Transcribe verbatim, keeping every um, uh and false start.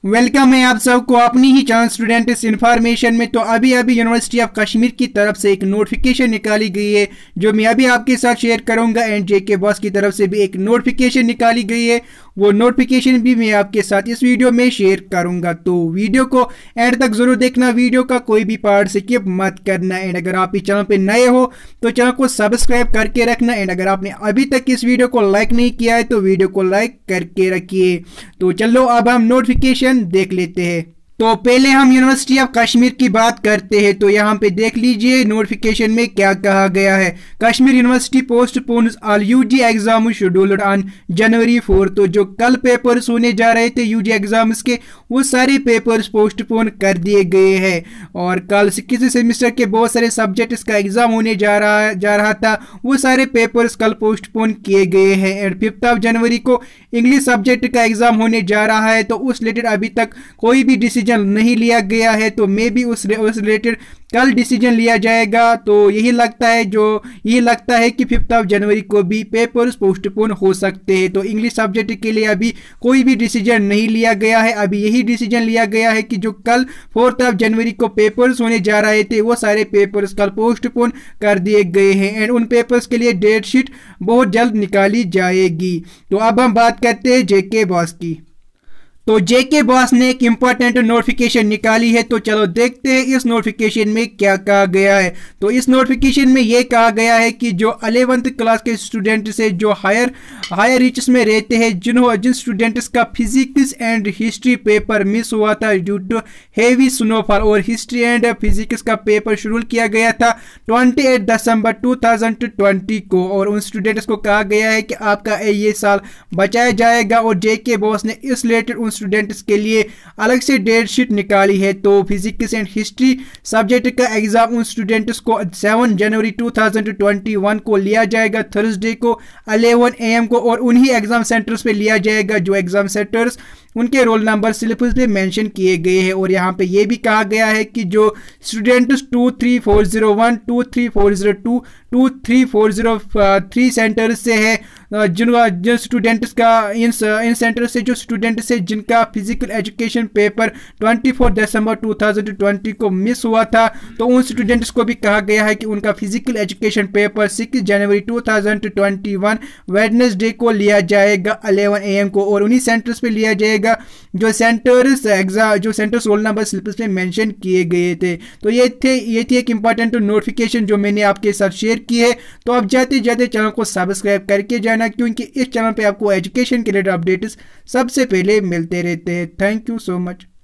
Welcome है आप सबको अपनी ही चैनल स्टूडेंट्स इन्फॉर्मेशन में। तो अभी अभी यूनिवर्सिटी ऑफ कश्मीर की तरफ से एक नोटिफिकेशन निकाली गई है जो मैं अभी आपके साथ शेयर करूंगा। एंड जेके बॉस की तरफ से भी एक नोटिफिकेशन निकाली गई है, वो नोटिफिकेशन भी मैं आपके साथ इस वीडियो में शेयर करूंगा। तो वीडियो को एंड तक जरूर देखना, वीडियो का कोई भी पार्ट स्किप मत करना। एंड अगर आप इस चैनल पे नए हो तो चैनल को सब्सक्राइब करके रखना। एंड अगर आपने अभी तक इस वीडियो को लाइक नहीं किया है तो वीडियो को लाइक करके रखिए। तो चलो अब हम नोटिफिकेशन देख लेते हैं। तो पहले हम यूनिवर्सिटी ऑफ कश्मीर की बात करते हैं। तो यहाँ पे देख लीजिए नोटिफिकेशन में क्या कहा गया है। Kashmir university postpones all UG exam scheduled on January four. तो जो कल पेपर्स होने जा रहे थे यूजी एग्जाम्स के, वो सारे पेपर्स पोस्टपोन कर दिए गए हैं। और कल किसी सेमेस्टर के बहुत सारे सब्जेक्ट्स का एग्जाम होने जा रहा जा रहा था, वो सारे पेपर्स कल पोस्टपोन किए गए हैं। एंड फिफ्थ ऑफ जनवरी को इंग्लिश सब्जेक्ट का एग्जाम होने जा रहा है। तो उस रिलेटेड अभी तक कोई भी डिसीजन नहीं लिया गया है, तो मे भी उस उस रिलेटेड कल डिसीजन लिया जाएगा। तो यही लगता है जो यही लगता है कि फिफ्थ ऑफ जनवरी को भी पेपर्स पोस्टपोन हो सकते हैं। तो इंग्लिश सब्जेक्ट के लिए अभी कोई भी डिसीजन नहीं लिया गया है। अभी यही डिसीजन लिया गया है कि जो कल फोर्थ ऑफ जनवरी को पेपर्स होने जा रहे थे, वो सारे पेपर्स कल पोस्टपोन कर दिए गए हैं। एंड उन पेपर्स के लिए डेट शीट बहुत जल्द निकाली जाएगी। तो अब हम बात करते हैं जेके बॉस की। तो जेके बॉस ने एक इंपॉर्टेंट नोटिफिकेशन निकाली है। तो चलो देखते हैं इस नोटिफिकेशन में क्या कहा गया है। तो इस नोटिफिकेशन में यह कहा गया है कि जो अलेवेंथ क्लास के स्टूडेंट से जो हायर हायर रीचेस में रहते हैं, जिन्हों जिन स्टूडेंट्स का physics and history paper miss हुआ था ड्यू टू हेवी स्नोफॉल, और हिस्ट्री एंड फिजिक्स का पेपर शेड्यूल किया गया था अट्ठाईस दिसंबर दो हज़ार बीस को, और उन स्टूडेंट्स को कहा गया है कि आपका ये साल बचाया जाएगा। और जेके बॉस ने इस रिलेटेड उन स्टूडेंट्स के लिए अलग से डेट शीट निकाली है। तो फिजिक्स एंड हिस्ट्री सब्जेक्ट का एग्जाम उन स्टूडेंट्स को सात जनवरी दो हज़ार इक्कीस को लिया जाएगा, थर्सडे को ग्यारह ए एम को, और उन्हीं एग्जाम सेंटर्स पे लिया जाएगा जो एग्जाम सेंटर्स उनके रोल नंबर स्लिप्स पे मेंशन किए गए हैं। और यहाँ पे ये भी कहा गया है कि जो students two three four zero one, two three four zero two, two three four zero three center से है, जिन जिन स्टूडेंट्स का इन इन सेंटर से जो स्टूडेंट्स है जिनका फिजिकल एजुकेशन पेपर चौबीस दिसंबर दो हज़ार बीस को मिस हुआ था, तो उन स्टूडेंट्स को भी कहा गया है कि उनका फिजिकल एजुकेशन पेपर छह जनवरी दो हज़ार इक्कीस वेडनेसडे को लिया जाएगा ग्यारह ए एम को, और उन्हीं सेंटर्स पे लिया जाएगा जो सेंटर्स एग्जाम जो सेंटर्स रोल नंबर स्लिप्स में मेंशन किए गए थे। तो ये थे ये थी एक इंपॉर्टेंट नोटिफिकेशन जो मैंने आपके साथ शेयर की है। तो आप जाते जाते चैनल को सब्सक्राइब करके जाना, क्योंकि इस चैनल पे आपको एजुकेशन के रिलेटेड अपडेट्स सबसे पहले मिलते रहते हैं। Thank you so much.